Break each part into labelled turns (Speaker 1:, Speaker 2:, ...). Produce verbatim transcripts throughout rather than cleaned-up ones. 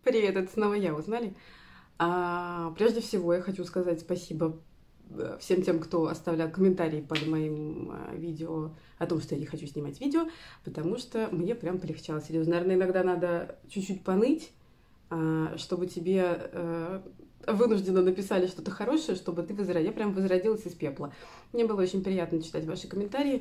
Speaker 1: Привет, это снова я, узнали? А, прежде всего, я хочу сказать спасибо всем тем, кто оставлял комментарии под моим видео о том, что я не хочу снимать видео, потому что мне прям полегчало. Серьезно, наверное, иногда надо чуть-чуть поныть, чтобы тебе вынужденно написали что-то хорошее, чтобы ты возродилась. Я прям возродилась из пепла. Мне было очень приятно читать ваши комментарии.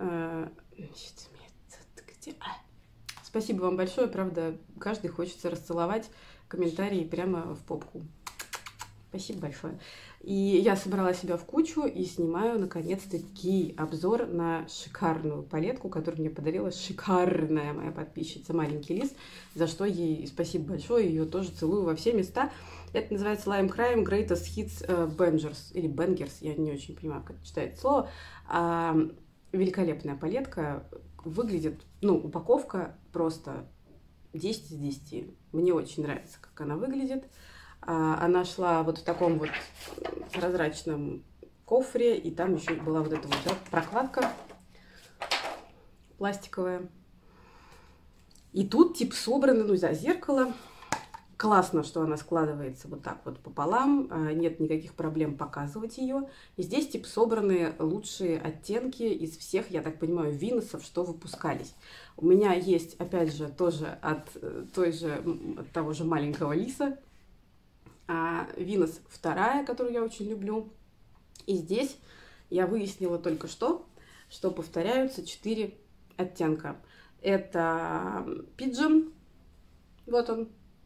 Speaker 1: Спасибо вам большое, правда, каждый хочется расцеловать комментарии прямо в попку. Спасибо большое. И я собрала себя в кучу и снимаю, наконец-таки, обзор на шикарную палетку, которую мне подарила шикарная моя подписчица Маленький Лис, за что ей спасибо большое, ее тоже целую во все места. Это называется Lime Crime Greatest Hits Bangers, или Bangers, я не очень понимаю, как читается слово. А, великолепная палетка, выглядит, ну, упаковка просто десять из десяти. Мне очень нравится, как она выглядит. Она шла вот в таком вот прозрачном кофре, и там еще была вот эта вот, да, прокладка пластиковая. И тут типа собрано, ну, за зеркало. Классно, что она складывается вот так вот пополам, нет никаких проблем показывать ее. И здесь типа собраны лучшие оттенки из всех, я так понимаю, виносов, что выпускались. У меня есть, опять же, тоже от, той же, от того же Маленького Лиса. Винос вторая, которую я очень люблю. И здесь я выяснила только что, что повторяются четыре оттенка. Это Pigeon, вот он.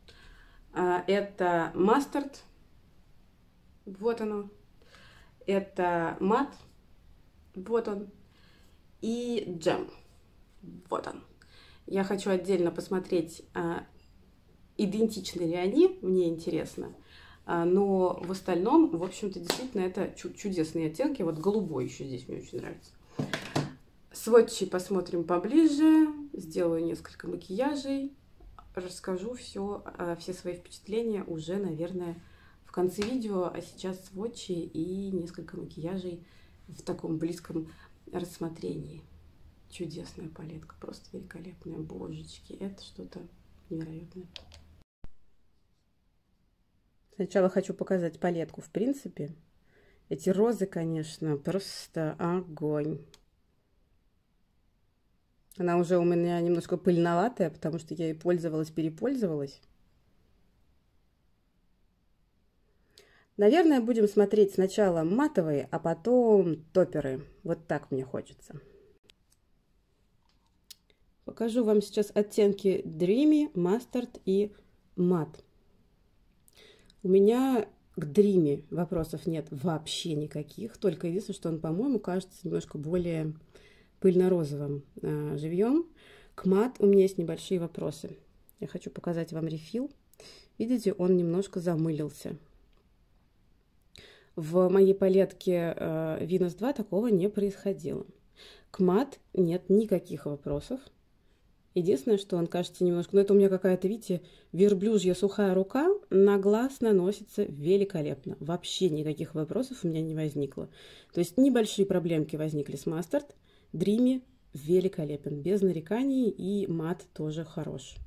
Speaker 1: Это Mustard, вот оно. Это Matte, вот он. И Gem, вот он. Я хочу отдельно посмотреть, идентичны ли они, мне интересно. Но в остальном, в общем-то, действительно, это чудесные оттенки. Вот голубой еще здесь мне очень нравится. Сводчи посмотрим поближе. Сделаю несколько макияжей. Расскажу все, все свои впечатления уже, наверное, в конце видео. А сейчас сводчи и несколько макияжей в таком близком рассмотрении. Чудесная палетка, просто великолепная. Божечки, это что-то невероятное. Сначала хочу показать палетку в принципе. Эти розы, конечно, просто огонь. Она уже у меня немножко пыльноватая, потому что я ей пользовалась, перепользовалась. Наверное, будем смотреть сначала матовые, а потом топеры. Вот так мне хочется. Покажу вам сейчас оттенки Dreamy, Mustard и Matte. У меня к Dreamy вопросов нет вообще никаких. Только единственное, что он, по-моему, кажется немножко более пыльно-розовым э, живьем. К Matte у меня есть небольшие вопросы. Я хочу показать вам рефил. Видите, он немножко замылился. В моей палетке э, Venus два такого не происходило. К Matte нет никаких вопросов. Единственное, что он кажется немножко... Ну, это у меня какая-то, видите, верблюжья сухая рука. На глаз наносится великолепно. Вообще никаких вопросов у меня не возникло. То есть небольшие проблемки возникли с Mustard. Dreamy великолепен, без нареканий. И Matte тоже хорош.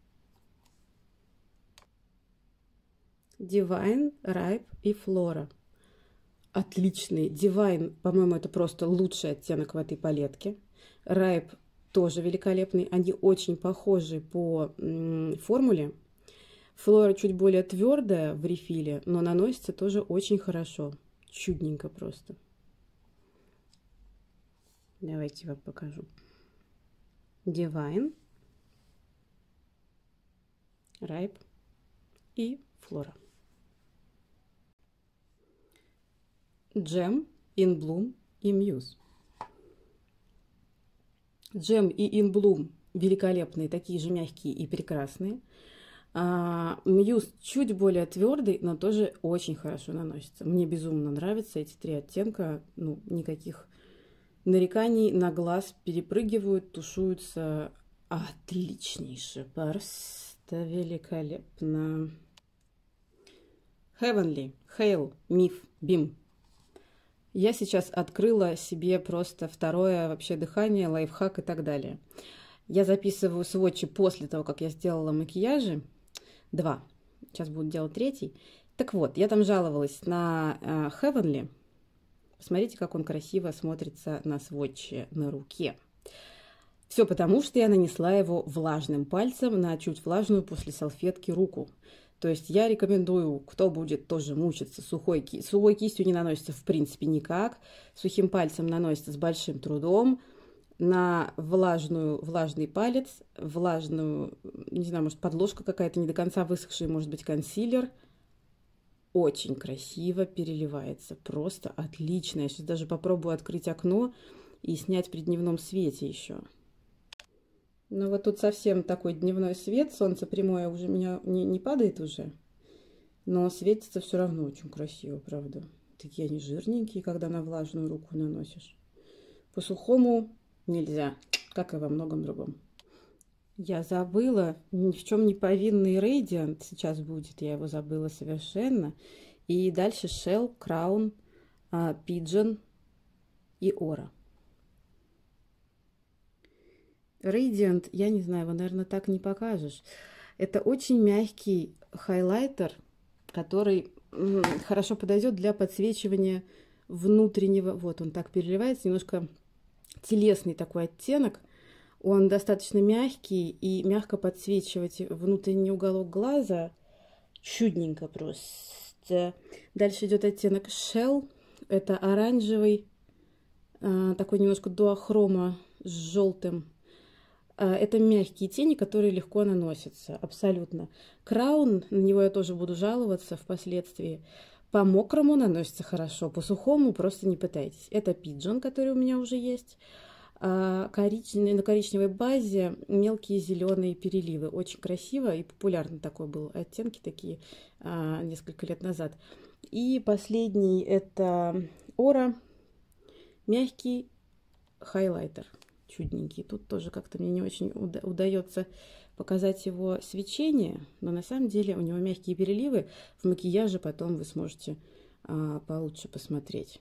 Speaker 1: Divine, Ripe и Flora. Отличный. Divine, по-моему, это просто лучший оттенок в этой палетке. Ripe тоже великолепный. Они очень похожи по формуле. Флора чуть более твердая в рефиле, но наносится тоже очень хорошо. Чудненько просто. Давайте вам покажу. Divine, Ripe и Flora. Gem, In Bloom и Muse. Gem и In Bloom великолепные, такие же мягкие и прекрасные. Muse чуть более твердый, но тоже очень хорошо наносится. Мне безумно нравятся эти три оттенка. Ну, никаких нареканий, на глаз перепрыгивают, тушуются отличнейше. Просто великолепно. Heavenly, Hail, Myth, Beam. Я сейчас открыла себе просто второе вообще дыхание, лайфхак и так далее. Я записываю сводчи после того, как я сделала макияжи. Два. Сейчас буду делать третий. Так вот, я там жаловалась на э, Heavenly. Посмотрите, как он красиво смотрится на сводче на руке. Все потому, что я нанесла его влажным пальцем на чуть влажную после салфетки руку. То есть я рекомендую, кто будет тоже мучиться, сухой, ки... сухой кистью не наносится в принципе никак, сухим пальцем наносится с большим трудом, на влажную, влажный палец, влажную, не знаю, может подложка какая-то не до конца высохшая, может быть консилер. Очень красиво переливается, просто отлично. Я сейчас даже попробую открыть окно и снять при дневном свете еще. Ну вот тут совсем такой дневной свет, солнце прямое уже меня не, не падает уже, но светится все равно очень красиво, правда. Такие они жирненькие, когда на влажную руку наносишь. По сухому нельзя, как и во многом другом. Я забыла, ни в чем не повинный Radiant, сейчас будет, я его забыла совершенно. И дальше Shell, Crown, Pigeon и Aura. Radiant, я не знаю, его, наверное, так не покажешь. Это очень мягкий хайлайтер, который хорошо подойдет для подсвечивания внутреннего. Вот он так переливается, немножко телесный такой оттенок. Он достаточно мягкий и мягко подсвечивать внутренний уголок глаза. Чудненько просто. Дальше идет оттенок Shell. Это оранжевый, такой немножко дуохрома с желтым. Это мягкие тени, которые легко наносятся, абсолютно. Краун, на него я тоже буду жаловаться впоследствии. По мокрому наносится хорошо, по сухому просто не пытайтесь. Это Pigeon, который у меня уже есть. Коричневый, на коричневой базе мелкие зеленые переливы. Очень красиво и популярно такой был. Оттенки такие несколько лет назад. И последний это Aura. Мягкий хайлайтер. Чудненький. Тут тоже как-то мне не очень уда удается показать его свечение, но на самом деле у него мягкие переливы. В макияже потом вы сможете а, получше посмотреть.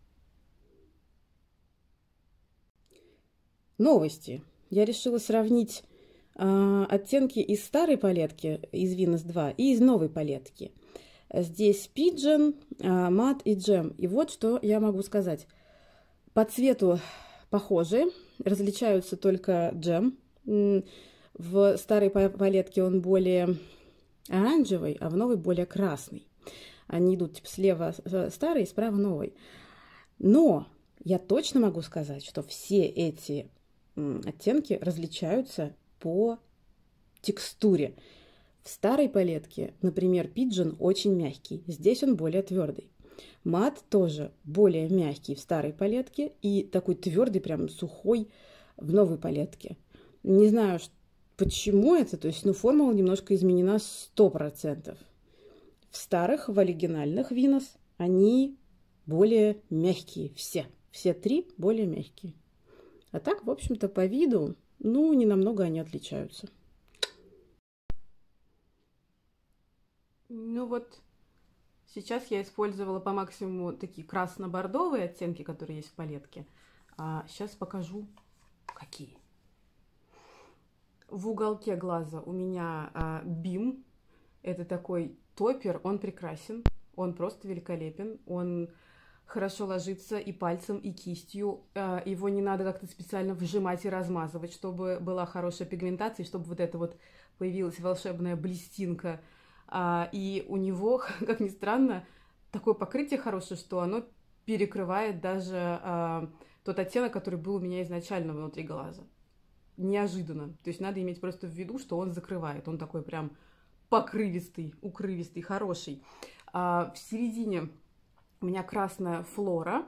Speaker 1: Новости. Я решила сравнить а, оттенки из старой палетки, из Venus два, и из новой палетки. Здесь Pigeon, а, Matte и Gem. И вот что я могу сказать. По цвету похожи. Различаются только Gem. В старой палетке он более оранжевый, а в новой более красный. Они идут типа слева старый, справа новый. Но я точно могу сказать, что все эти оттенки различаются по текстуре. В старой палетке, например, Pigeon очень мягкий. Здесь он более твердый. Мат тоже более мягкий в старой палетке и такой твердый, прям сухой в новой палетке. Не знаю, почему это, то есть, ну, формула немножко изменена сто процентов. В старых, в оригинальных Venus они более мягкие, все. Все три более мягкие. А так, в общем-то, по виду, ну, не намного они отличаются. Ну вот... Сейчас я использовала по максимуму такие красно-бордовые оттенки, которые есть в палетке. А сейчас покажу, какие. В уголке глаза у меня а, Бим. Это такой топпер, он прекрасен, он просто великолепен. Он хорошо ложится и пальцем, и кистью. А, его не надо как-то специально вжимать и размазывать, чтобы была хорошая пигментация, чтобы вот эта вот появилась волшебная блестинка. А, и у него, как ни странно, такое покрытие хорошее, что оно перекрывает даже а, тот оттенок, который был у меня изначально внутри глаза. Неожиданно. То есть надо иметь просто в виду, что он закрывает. Он такой прям покрывистый, укрывистый, хороший. А, в середине у меня красная флора.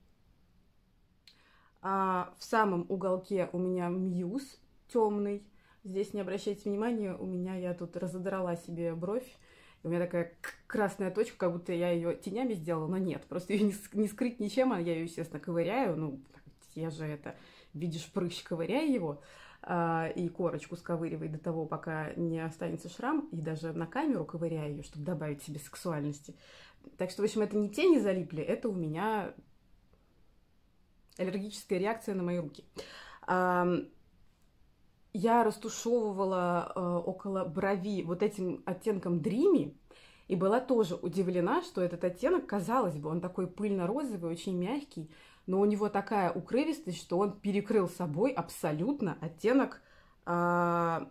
Speaker 1: А, в самом уголке у меня Muse темный. Здесь не обращайте внимания, у меня я тут разодрала себе бровь. У меня такая красная точка, как будто я ее тенями сделала, но нет. Просто ее не, не скрыть ничем, а я ее, естественно, ковыряю. Ну, я же это, видишь, прыщ, ковыряю его. А, и корочку сковыривай до того, пока не останется шрам. И даже на камеру ковыряю ее, чтобы добавить себе сексуальности. Так что, в общем, это не тени залипли, это у меня аллергическая реакция на мои руки. А, я растушевывала э, около брови вот этим оттенком Dreamy, и была тоже удивлена, что этот оттенок, казалось бы, он такой пыльно-розовый, очень мягкий, но у него такая укрывистость, что он перекрыл собой абсолютно оттенок э,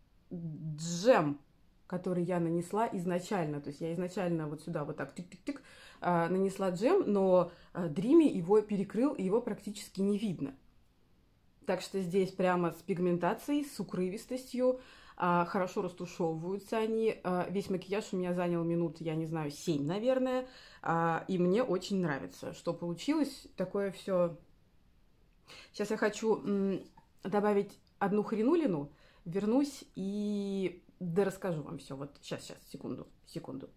Speaker 1: джем, который я нанесла изначально. То есть я изначально вот сюда вот так тык-тык-тык э, нанесла джем, но э, Dreamy его перекрыл, и его практически не видно. Так что здесь прямо с пигментацией, с укрывистостью, а, хорошо растушевываются они. А, весь макияж у меня занял минут, я не знаю, семь, наверное. А, и мне очень нравится, что получилось. Такое все. Сейчас я хочу м, добавить одну хренулину, вернусь и да расскажу вам все. Вот сейчас, сейчас, секунду, секунду.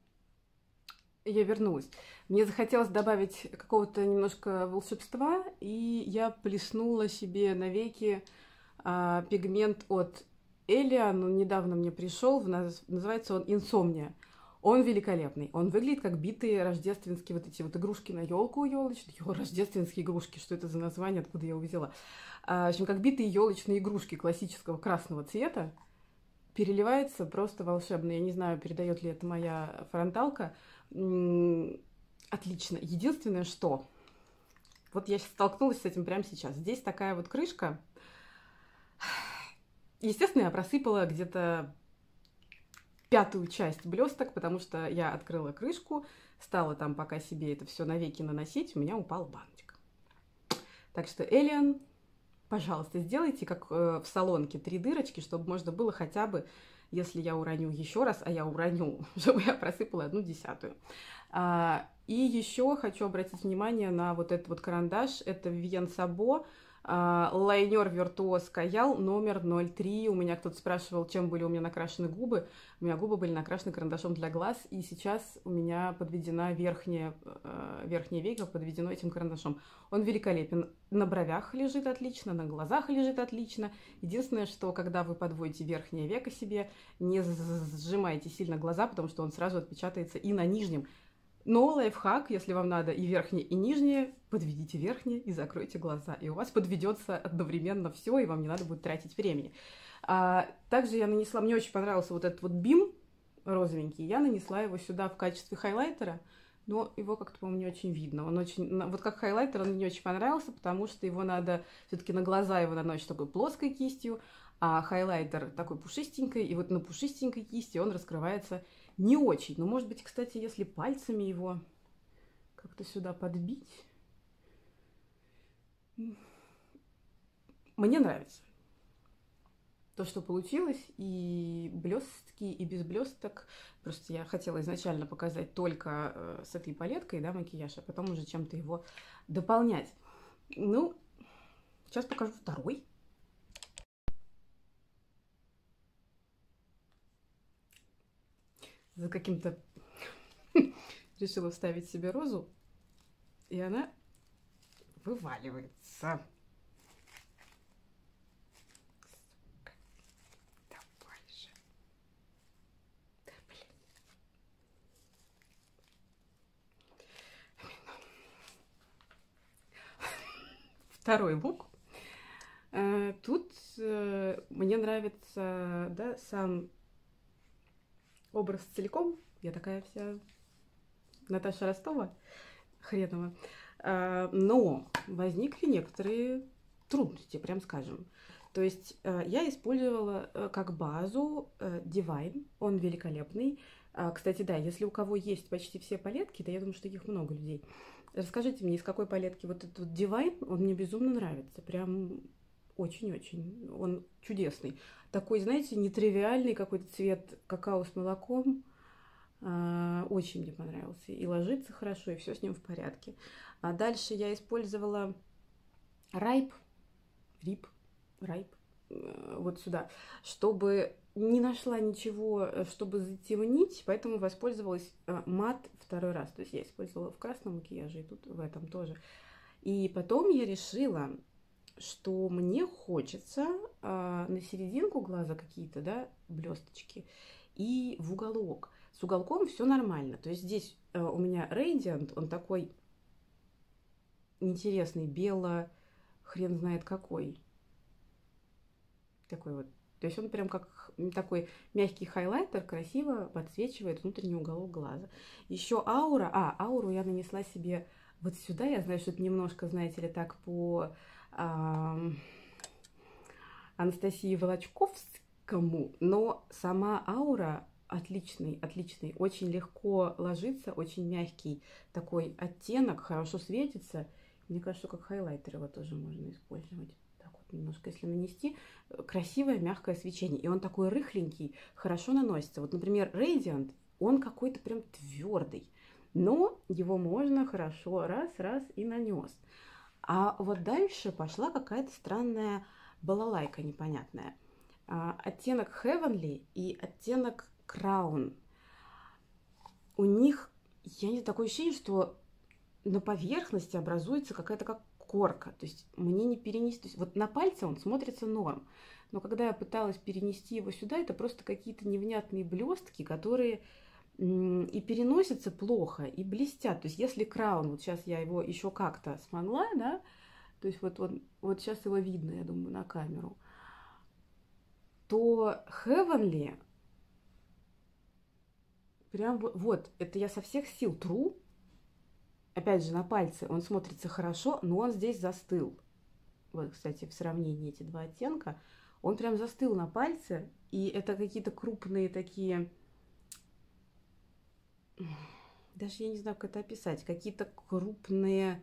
Speaker 1: Я вернулась. Мне захотелось добавить какого-то немножко волшебства, и я плеснула себе на веки а, пигмент от Элиан. Он недавно мне пришел, называется он Инсомния. Он великолепный. Он выглядит как битые рождественские вот эти вот игрушки на елку елочные. Рождественские игрушки, что это за название, откуда я его взяла. А, в общем, как битые елочные игрушки классического красного цвета. Переливается просто волшебно. Я не знаю, передает ли это моя фронталка. Отлично. Единственное, что... Вот я столкнулась с этим прямо сейчас. Здесь такая вот крышка. Естественно, я просыпала где-то пятую часть блесток, потому что я открыла крышку, стала там пока себе это все навеки наносить, у меня упала баночка. Так что, Элиан, пожалуйста, сделайте, как э, в салонке, три дырочки, чтобы можно было хотя бы, если я уроню еще раз, а я уроню, чтобы я просыпала одну десятую. А, и еще хочу обратить внимание на вот этот вот карандаш. Это Vivienne Sabo а, лайнер Virtuose Каял номер ноль три. У меня кто-то спрашивал, чем были у меня накрашены губы. У меня губы были накрашены карандашом для глаз, и сейчас у меня подведена верхняя, э, верхняя века, подведено этим карандашом. Он великолепен. На бровях лежит отлично, на глазах лежит отлично. Единственное, что когда вы подводите верхнее веко себе, не сжимайте сильно глаза, потому что он сразу отпечатается и на нижнем. Но лайфхак, если вам надо и верхнее, и нижнее, подведите верхнее и закройте глаза. И у вас подведется одновременно все, и вам не надо будет тратить времени. А, также я нанесла, мне очень понравился вот этот вот бим розовенький. Я нанесла его сюда в качестве хайлайтера, но его как-то, по-моему, не очень видно. Он очень, вот как хайлайтер он мне не очень понравился, потому что его надо все-таки на глаза его наносить такой плоской кистью, а хайлайтер такой пушистенькой, и вот на пушистенькой кисти он раскрывается не очень. Но, может быть, кстати, если пальцами его как-то сюда подбить. Мне нравится то, что получилось, и блестки, и без блесток. Просто я хотела изначально показать только э, с этой палеткой, да, макияж, а потом уже чем-то его дополнять. Ну, сейчас покажу второй. За каким-то решила вставить себе розу, и она вываливается. Давай же. Да, блин. Второй лук. Тут мне нравится, да, сам образ целиком. Я такая вся Наташа Ростова, хренова. Но возникли некоторые трудности, прям скажем. То есть я использовала как базу Divine, он великолепный. Кстати, да, если у кого есть почти все палетки, то я думаю, что их много людей. Расскажите мне, из какой палетки вот этот вот Divine, он мне безумно нравится. Прям очень-очень. Он чудесный. Такой, знаете, нетривиальный какой-то цвет какао с молоком. Очень мне понравился. И ложится хорошо, и все с ним в порядке. А дальше я использовала Ripe, Ripe, Ripe, вот сюда, чтобы не нашла ничего, чтобы затемнить, поэтому воспользовалась мат второй раз. То есть я использовала в красном макияже, и тут в этом тоже. И потом я решила, что мне хочется а, на серединку глаза какие-то, да, блесточки, и в уголок. С уголком все нормально. То есть здесь а, у меня Radiant, он такой интересный, бело, хрен знает какой. Такой вот. То есть он прям как такой мягкий хайлайтер, красиво подсвечивает внутренний уголок глаза. Еще аура. А, ауру я нанесла себе вот сюда. Я знаю, что это немножко, знаете ли, так по а, Анастасии Волочковскому, но сама аура отличный, отличный. Очень легко ложится, очень мягкий такой оттенок, хорошо светится. Мне кажется, как хайлайтер его тоже можно использовать. Так вот немножко, если нанести, красивое мягкое свечение. И он такой рыхленький, хорошо наносится. Вот, например, Radiant, он какой-то прям твердый. Но его можно хорошо раз-раз и нанес. А вот дальше пошла какая-то странная балалайка непонятная. А, оттенок Heavenly и оттенок Crown. У них, я не знаю, такое ощущение, что на поверхности образуется какая-то как корка. То есть мне не перенести... То есть вот на пальце он смотрится норм. Но когда я пыталась перенести его сюда, это просто какие-то невнятные блестки, которые и переносятся плохо, и блестят. То есть если краун, вот сейчас я его еще как-то смогла, да, то есть вот, он, вот сейчас его видно, я думаю, на камеру, то Heavenly, прям вот, вот, это я со всех сил тру, опять же, на пальце он смотрится хорошо, но он здесь застыл. Вот, кстати, в сравнении эти два оттенка, он прям застыл на пальце, и это какие-то крупные такие... Даже я не знаю, как это описать. Какие-то крупные,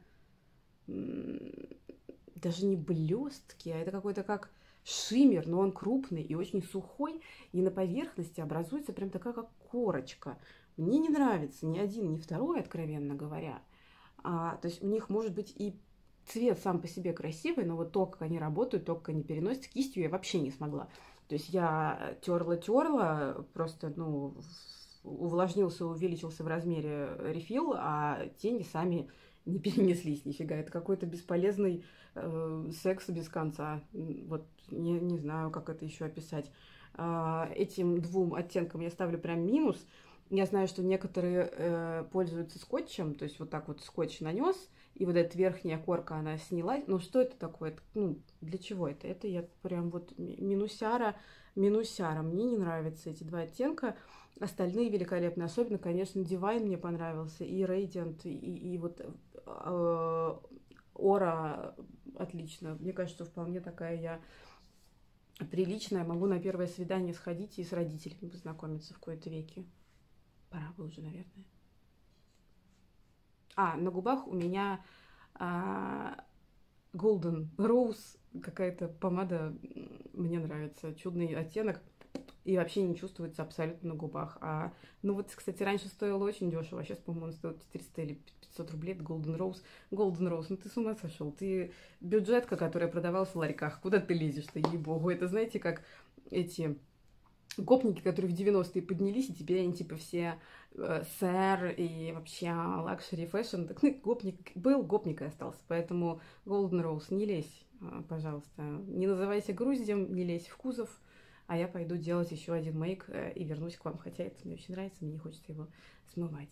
Speaker 1: даже не блестки, а это какой-то как шиммер, но он крупный и очень сухой. И на поверхности образуется прям такая как корочка. Мне не нравится ни один, ни второй, откровенно говоря. А, то есть у них может быть и цвет сам по себе красивый, но вот то, как они работают, то, как они переносят, кистью я вообще не смогла. То есть я терла-терла, просто, ну, увлажнился, увеличился в размере рефил, а тени сами не перенеслись нифига. Это какой-то бесполезный э, секс без конца. Вот не, не знаю, как это еще описать. Э, этим двум оттенкам я ставлю прям минус. Я знаю, что некоторые э, пользуются скотчем, то есть вот так вот скотч нанес, и вот эта верхняя корка, она снялась. Ну, что это такое? Это, ну, для чего это? Это я прям вот минусяра, минусяра. Мне не нравятся эти два оттенка. Остальные великолепны. Особенно, конечно, Divine мне понравился, и Radiant, и, и, и вот э, Aura отлично. Мне кажется, вполне такая я приличная. Могу на первое свидание сходить и с родителями познакомиться в кои-то веки. Пора бы уже, наверное. А, на губах у меня а, Golden Rose, какая-то помада, мне нравится, чудный оттенок. И вообще не чувствуется абсолютно на губах. А, ну вот, кстати, раньше стоило очень дешево, а сейчас, по-моему, он стоит четыреста или пятьсот рублей. Это Golden Rose. Golden Rose, ну ты с ума сошел. Ты бюджетка, которая продавалась в ларьках. Куда ты лезешь-то, ей-богу. Это, знаете, как эти... гопники, которые в девяностые поднялись, и теперь они типа все э, сэр и вообще лакшери фэшн. Так, ну, гопник был, гопник и остался. Поэтому Golden Rose, не лезь, э, пожалуйста. Не называйся груздем, не лезь в кузов. А я пойду делать еще один мейк э, и вернусь к вам. Хотя это мне очень нравится, мне не хочется его смывать.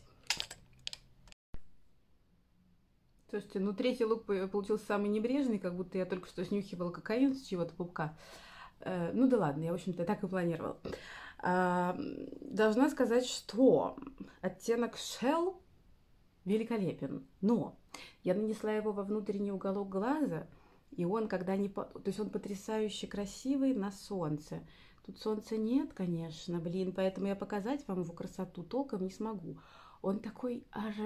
Speaker 1: Слушайте, ну третий лук получился самый небрежный, как будто я только что снюхивала кокаин с чего-то пупка. Ну да ладно, я, в общем-то, так и планировала. Должна сказать, что оттенок Shell великолепен, но я нанесла его во внутренний уголок глаза, и он, когда не... То есть он потрясающе красивый на солнце. Тут солнца нет, конечно, блин, поэтому я показать вам его красоту толком не смогу. Он такой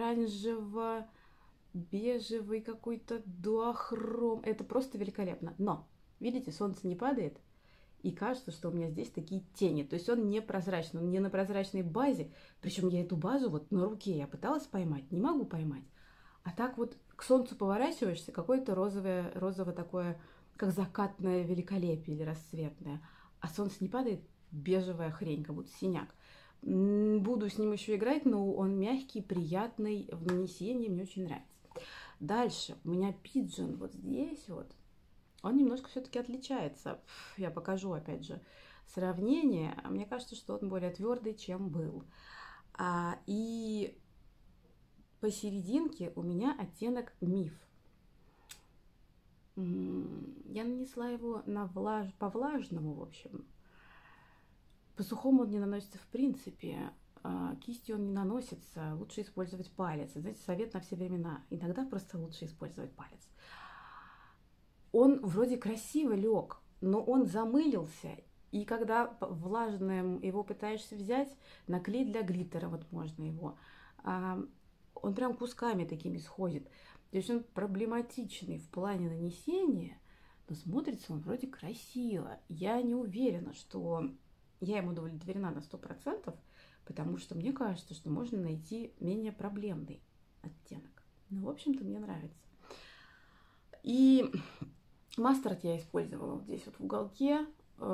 Speaker 1: оранжево-бежевый какой-то дуохром. Это просто великолепно. Но, видите, солнце не падает, и кажется, что у меня здесь такие тени. То есть он не прозрачный, он не на прозрачной базе. Причем я эту базу вот на руке я пыталась поймать, не могу поймать. А так вот к солнцу поворачиваешься, какое-то розовое, розово такое, как закатное великолепие или расцветное. А солнце не падает, бежевая хрень, как будто синяк. Буду с ним еще играть, но он мягкий, приятный в нанесении, мне очень нравится. Дальше у меня Pigeon вот здесь вот. Он немножко все-таки отличается. Я покажу, опять же, сравнение. Мне кажется, что он более твердый, чем был. А, и посерединке у меня оттенок Миф. Я нанесла его на влаж... по влажному, в общем. По сухому он не наносится в принципе. Кистью он не наносится. Лучше использовать палец. Знаете, совет на все времена. Иногда просто лучше использовать палец. Он вроде красиво лег, но он замылился. И когда влажным его пытаешься взять, на клей для глиттера, вот можно его, он прям кусками такими сходит. То есть он проблематичный в плане нанесения, но смотрится он вроде красиво. Я не уверена, что я ему удовлетворена на сто процентов, потому что мне кажется, что можно найти менее проблемный оттенок. Ну, в общем-то, мне нравится. И мастерд я использовала вот здесь вот в уголке.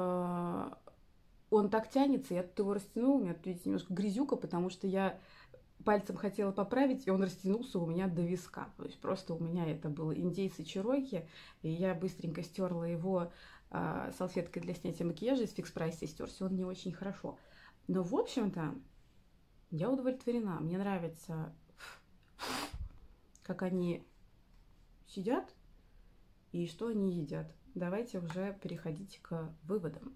Speaker 1: Он так тянется, я тут его растянула, у меня тут, видите, немножко грязюка, потому что я пальцем хотела поправить, и он растянулся у меня до виска. То есть просто у меня это было индейцы черойки, и я быстренько стерла его э, салфеткой для снятия макияжа из фикс прайса, и стерся он не очень хорошо. Но, в общем-то, я удовлетворена. Мне нравится, как они сидят и что они едят. Давайте уже переходить к выводам.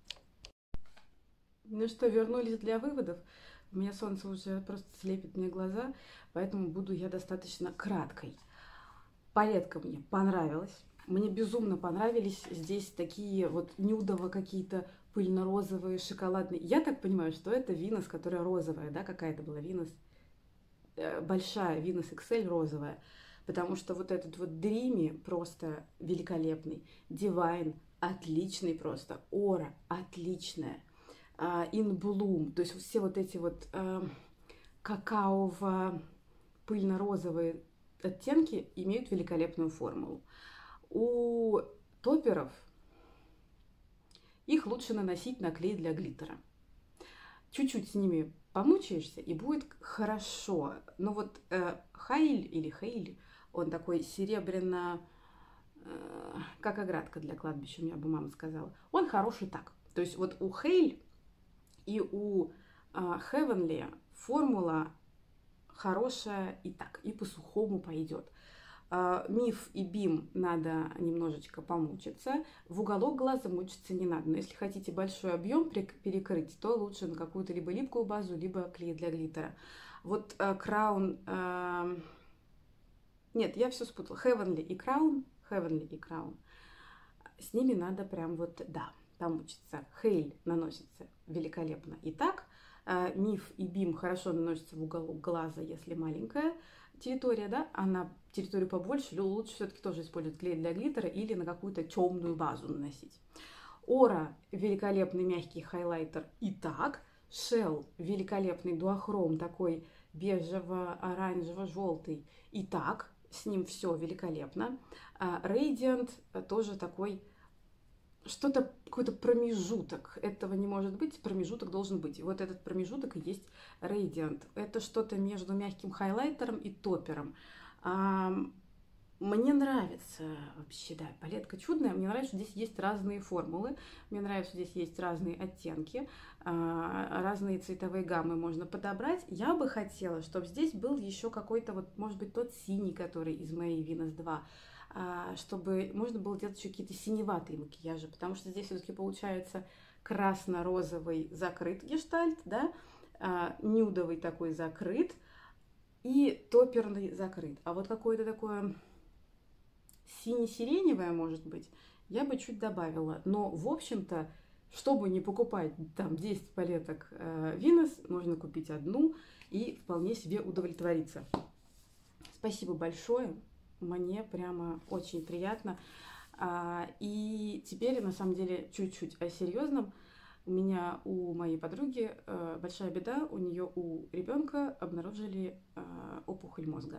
Speaker 1: Ну что, вернулись для выводов. У меня солнце уже просто слепит мне глаза, поэтому буду я достаточно краткой. Палетка мне понравилась. Мне безумно понравились здесь такие вот нюдово какие-то пыльно-розовые, шоколадные. Я так понимаю, что это Винос, которая розовая, да, какая-то была Винос. Большая Винос икс эль розовая. Потому что вот этот вот Dreamy просто великолепный. Divine отличный просто. Aura отличная. In Bloom, то есть все вот эти вот э, какаово-пыльно-розовые оттенки имеют великолепную формулу. У топеров их лучше наносить на клей для глиттера. Чуть-чуть с ними помучаешься, и будет хорошо. Но вот э, Хейль или Хейль, он такой серебряно, э, как оградка для кладбища, у меня бы мама сказала. Он хороший так. То есть вот у Хейль и у uh, Heavenly формула хорошая и так, и по сухому пойдет. Uh, Миф и Бим надо немножечко помучиться. В уголок глаза мучиться не надо. Но если хотите большой объем перекрыть, то лучше на какую-то либо липкую базу, либо клей для глиттера. Вот uh, Crown... Uh... Нет, я все спутала. Heavenly и Crown. Heavenly и Crown. С ними надо прям вот, да, помучиться. Хейль наносится великолепно и так. Миф и Бим хорошо наносятся в уголок глаза, если маленькая территория, да, а на территорию побольше лучше все-таки тоже использовать клей для глиттера или на какую-то темную базу наносить. Ора великолепный мягкий хайлайтер и так. Shell великолепный дуохром такой бежево-оранжево-желтый и так. С ним все великолепно. Radiant тоже такой что-то, какой-то промежуток. Этого не может быть, промежуток должен быть. И вот этот промежуток и есть Radiant. Это что-то между мягким хайлайтером и топером. А, мне нравится вообще, да, палетка чудная. Мне нравится, что здесь есть разные формулы. Мне нравится, что здесь есть разные оттенки. А, разные цветовые гаммы можно подобрать. Я бы хотела, чтобы здесь был еще какой-то, вот, может быть, тот синий, который из моей Винос два. Чтобы можно было делать еще какие-то синеватые макияжи, потому что здесь все-таки получается красно-розовый закрыт гештальт, да, нюдовый такой закрыт и топерный закрыт. А вот какое-то такое сине-сиреневое, может быть, я бы чуть добавила. Но, в общем-то, чтобы не покупать там десять палеток Винос, можно купить одну и вполне себе удовлетвориться. Спасибо большое. Мне прямо очень приятно. И теперь, на самом деле, чуть-чуть о серьезном. У меня, у моей подруги большая беда. У нее, у ребенка обнаружили опухоль мозга.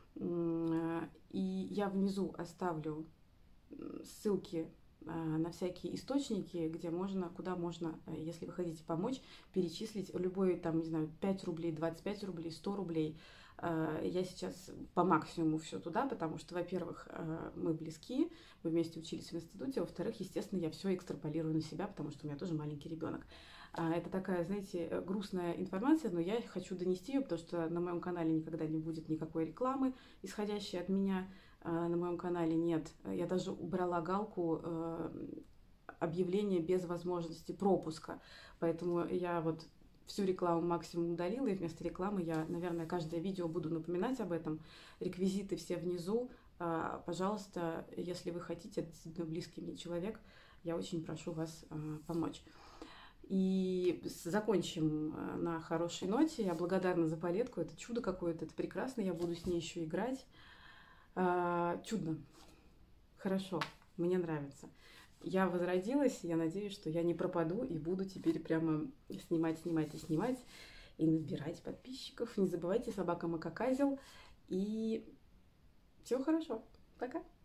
Speaker 1: И я внизу оставлю ссылки на всякие источники, где можно, куда можно, если вы хотите помочь, перечислить любой, там, не знаю, пять рублей, двадцать пять рублей, сто рублей. Я сейчас по максимуму все туда, потому что, во-первых, мы близки, мы вместе учились в институте, во-вторых, естественно, я все экстраполирую на себя, потому что у меня тоже маленький ребенок. Это такая, знаете, грустная информация, но я хочу донести ее, потому что на моем канале никогда не будет никакой рекламы, исходящей от меня. на моем канале нет. Я даже убрала галку объявление без возможности пропуска. Поэтому я вот всю рекламу максимум удалила, и вместо рекламы я, наверное, каждое видео буду напоминать об этом. Реквизиты все внизу. Пожалуйста, если вы хотите, это действительно близкий мне человек, я очень прошу вас помочь. И закончим на хорошей ноте. Я благодарна за палетку. Это чудо какое-то, это прекрасно. Я буду с ней еще играть. Чудно. Хорошо. Мне нравится. Я возродилась. Я надеюсь, что я не пропаду и буду теперь прямо снимать, снимать и снимать. И набирать подписчиков. Не забывайте, собака Макаказел. И всего хорошо. Пока.